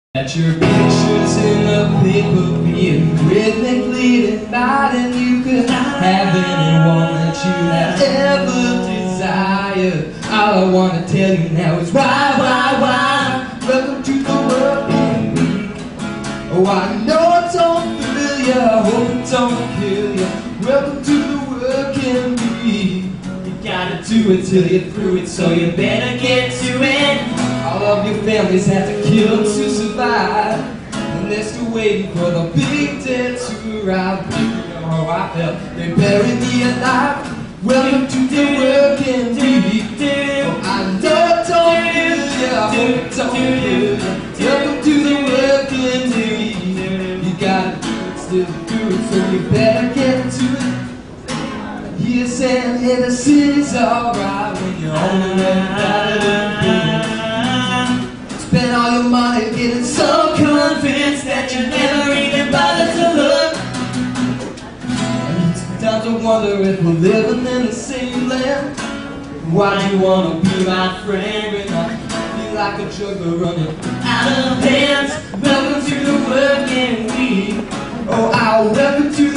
At your pictures in the paper being rhythmically divided, you could have anyone that you have ever desired. All I want to tell you now is why? Welcome to the working week. Oh, I know it's all familiar, I hope it don't kill you. Welcome to the working week. You gotta do it till you're through it, so you better get to it. All of your families have to kill to survive, and they're still waiting for the big dead to arrive. You know how I felt, they buried me alive. Welcome to the working week. Oh, I know it don't kill you, I hope it don't kill you. Welcome to the working week. You gotta do it, still do it, so you better get to it. You're saying, hey, the city's alright when you're on the road. Spend all your money getting so convinced that you never even bothered to look. And sometimes I wonder if we're living in the same land. Why do you wanna be my friend when I feel like a juggler running out of hands? Welcome to the working week. Oh, welcome to